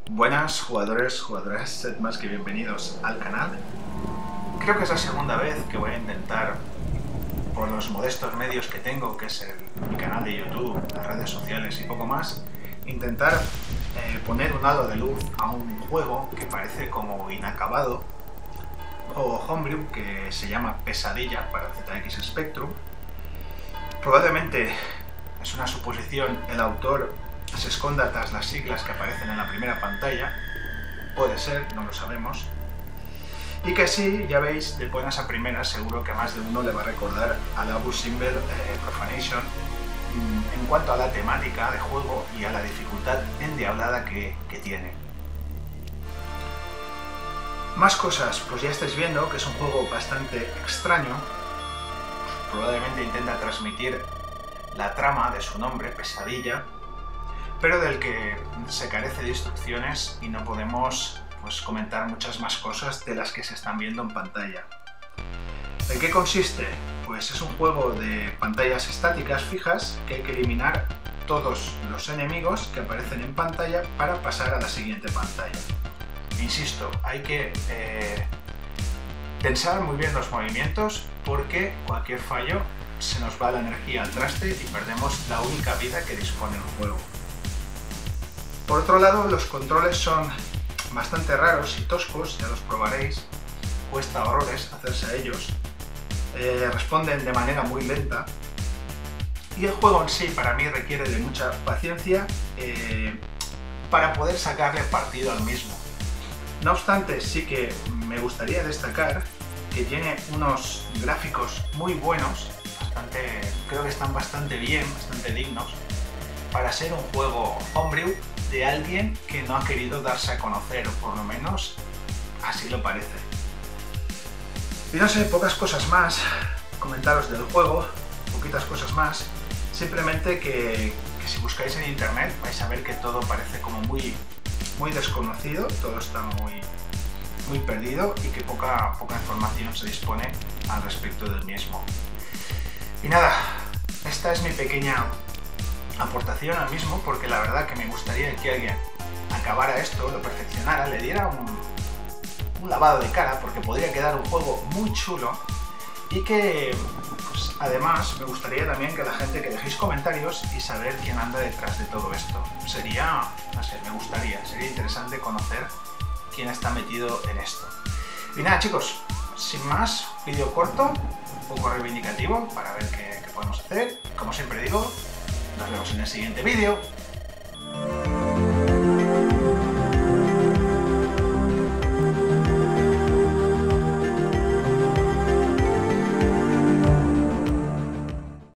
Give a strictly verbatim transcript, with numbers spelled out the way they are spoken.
Buenas jugadores, jugadoras, sed más que bienvenidos al canal. Creo que es la segunda vez que voy a intentar, por los modestos medios que tengo, que es el, mi canal de YouTube, las redes sociales y poco más, intentar eh, poner un halo de luz a un juego que parece como inacabado, o homebrew, que se llama Pesadilla para Z X Spectrum. Probablemente, es una suposición, el autor se esconda tras las siglas que aparecen en la primera pantalla, puede ser, no lo sabemos, y que sí, ya veis, de buenas a primeras seguro que a más de uno le va a recordar a la Albus Symbol eh, Profanation en cuanto a la temática de juego y a la dificultad endiablada que, que tiene. Más cosas, pues ya estáis viendo que es un juego bastante extraño, probablemente intenta transmitir la trama de su nombre, Pesadilla, pero del que se carece de instrucciones y no podemos pues, comentar muchas más cosas de las que se están viendo en pantalla. ¿En qué consiste? Pues es un juego de pantallas estáticas fijas que hay que eliminar todos los enemigos que aparecen en pantalla para pasar a la siguiente pantalla. Insisto, hay que eh, pensar muy bien los movimientos porque cualquier fallo se nos va la energía al traste y perdemos la única vida que dispone el juego. Por otro lado, los controles son bastante raros y toscos, ya los probaréis, cuesta horrores hacerse a ellos, eh, responden de manera muy lenta y el juego en sí para mí requiere de mucha paciencia eh, para poder sacarle partido al mismo. No obstante, sí que me gustaría destacar que tiene unos gráficos muy buenos, bastante, creo que están bastante bien, bastante dignos, para ser un juego homebrew de alguien que no ha querido darse a conocer, o por lo menos así lo parece. Y no sé, pocas cosas más, comentaros del juego, poquitas cosas más, simplemente que, que si buscáis en internet vais a ver que todo parece como muy, muy desconocido, todo está muy, muy perdido y que poca, poca información se dispone al respecto del mismo. Y nada, esta es mi pequeña aportación al mismo, porque la verdad que me gustaría que alguien acabara esto, lo perfeccionara, le diera un, un lavado de cara, porque podría quedar un juego muy chulo y que pues, además me gustaría también que la gente que dejéis comentarios y saber quién anda detrás de todo esto. Sería, no sé, me gustaría, sería interesante conocer quién está metido en esto. Y nada chicos, sin más, vídeo corto, un poco reivindicativo para ver qué, qué podemos hacer. Como siempre digo, nos vemos en el siguiente vídeo.